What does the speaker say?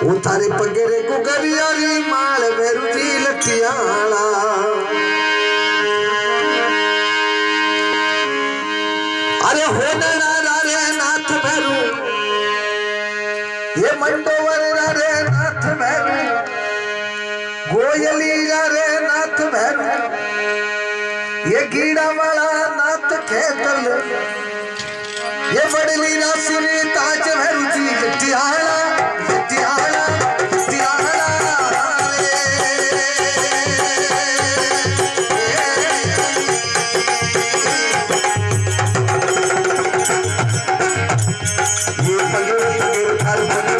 उतारे पगेरे को गरियारी माल भैरू जी लटियाला अरे होना रे नाथ भैरू ये मंडोवर रे नाथ भैरू गोयली रे नाथ भैरू ये गीड़ा वाला नाथ खेतल ये बड़ली रासुरी ताज भैरू जी लटियाला लटियाला लटियाला ये पगेर पगेर